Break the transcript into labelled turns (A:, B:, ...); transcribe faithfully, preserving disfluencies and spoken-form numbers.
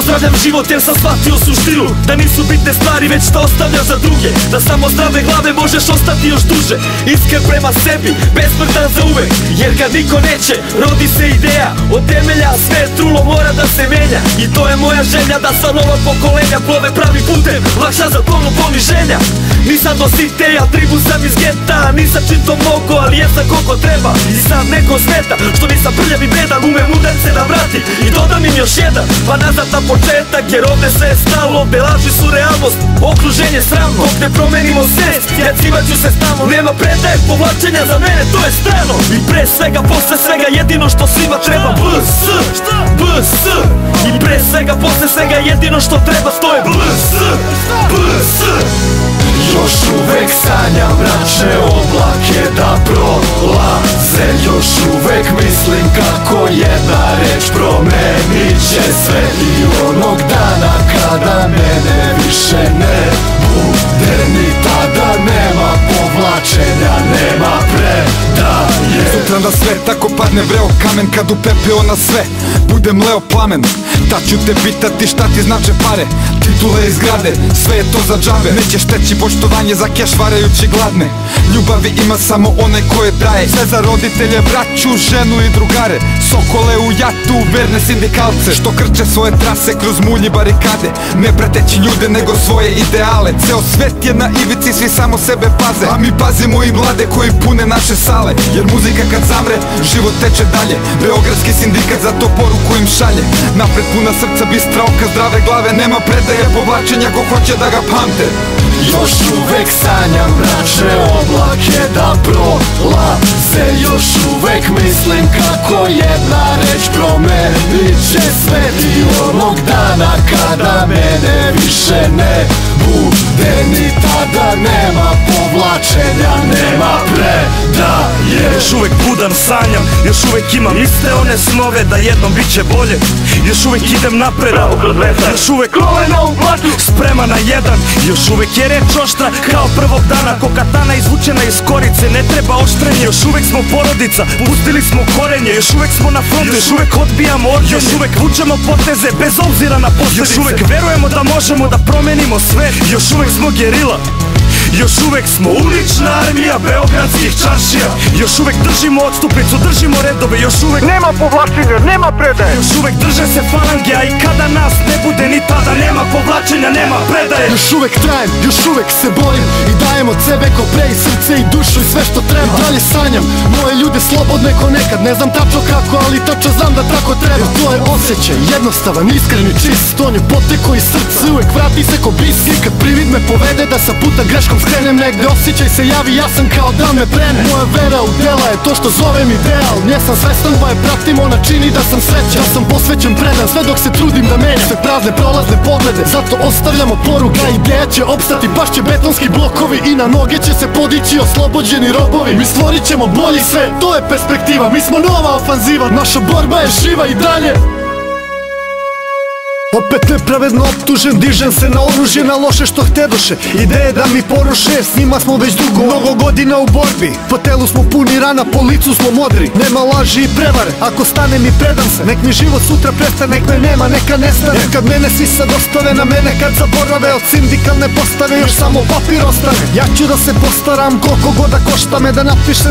A: Pozdravljam život jer sam shvatio suštinu, da nisu bitne stvari već što ostavljaš za druge, da samo zdrave glave možeš ostati još duže. Iskren prema sebi, besmrtan za uvek, jer kad niko neće, rodi se ideja. Od temelja sve trulo mora da se menja, i to je moja želja, da sva nova pokolenja plove pravi putem, lakša za tonu poniženja. Nisam do siteja, tribu sam iz geta, nisam čito mogo, ali jesam koliko treba. I sad neko smeta, što nisam prljav i bedan, umem udar se na vrati i dodam im još jedan, pa nazad na početak, jer ovde sve je stalo, ovde laži su realnost, okruženje sramno. Dok ne promenimo svest, jacivat ću se stalno, nema predaje, povlačenja za mene, to je strano. I pre svega, posle svega, jedino što svima treba, B S, B S. I pre svega, posle svega, jedino što treba, to je B S, B S.
B: Još uvek sanjam mračne oblake da prolaze, još uvek mislim kako jedna reč promenit će sve. I onog dana kada mene više ne bude, ni tada nema povlačenja, nema predaje.
C: Sutram da sve tako padne vreo kamen, kad upepeo na sve budem leo plamen. Tad ću te pitati šta ti znače pare, titule i zgrade, sve je to za džabe. Nećeš teći poštovanje za keš varajući gladne, ljubavi ima samo onaj koje daje. Sve za roditelje, braću, ženu i drugare, sokole u jatu, verne sindikalce, što krče svoje trase kroz mulj i barikade, ne preteći ljude nego svoje ideale. Ceo svet je na ivici, svi samo sebe paze, a mi pazimo i mlade koji pune naše sale. Jer muzika kad zamre, život teče dalje, beogradski sindikat za to poruku im šalje. Napred puna srca, bistra oka, zdrave glave, nema predaje, povlačenja ko hoće da ga pamte.
B: Još uvek sanjam mračne oblake da prolaze, još uvek mislim kako jedna reč promenit će sve. I onog dana kada mene više ne bude, ni tada nema povlačenja, nema predaje.
A: Još uvek budan sanjam, još uvek imam iste one snove da jednom bit će bolje. Još uvek idem napred, još uvek kolena u blatu, spreman na jedan. Još uvek je reč oštra kao prvog dana, ko katana izvučena iz korice, ne treba oštrenje. Još uvek smo porodica, pustili smo korenje, još uvek smo na frontu, još uvek odbijamo ordenje, još uvek vučemo poteze bez obzira na posljedice, još uvek verujemo da možemo da promenimo svet, još uvek smo gerila, još uvek smo ulična armija beogradskih čaršija, još uvek držimo odstupnicu, držimo redove, još uvek
D: nema povlačenja, nema predaje,
A: još uvek drže se falange, a i kada nas ne bude ni tada, nema povlačenja, nema predaje.
E: Još uvek trajem, još uvek se borim i dajem od sebe ko pre i srce i dušu i sve što treba. I dalje sanjam moje ljude slobodne ko nekad, ne znam tačno kako, ali tačno znam da tako treba. Jer to je osjećaj, jednostavan, iskren i čist, on je poteko iz srca, uvek vrati se ko bis. I kad privid me povede da sa puta greškom skrenem negde, osjećaj se javi, ja sam kao da me prene. Moja vera u dela je to što zovem ideal, nje sam svestan pa je pratim, ona čini da sam srećan, da sam posvećen, predan, sve dok se trudim da menjam sve prazne prolazne poglede. Zato ostavljamo poruka, ideja će opstati, pašće betonski blokovi i na noge će se podići oslobođeni robovi. Mi stvorit ćemo bolji sve, to je perspektiva, mi smo nova ofanziva, naša borba je živa i dalje.
D: Opet nepravedno optužen, dižem se na oružje, na loše što htedoše, ideje da mi poruše, s njima smo već dugo, mnogo godina u borbi. Po telu smo puni rana, po licu smo modri, nema laži i prevare, ako stanem i predam se, nek mi život sutra prestane, nek me nema, neka nestane. Jer kad mene svi sad ostave na mene, kad zaborave od sindikalne postave, još samo papir ostane. Ja ću da se postaram, koliko god da košta me, da napišem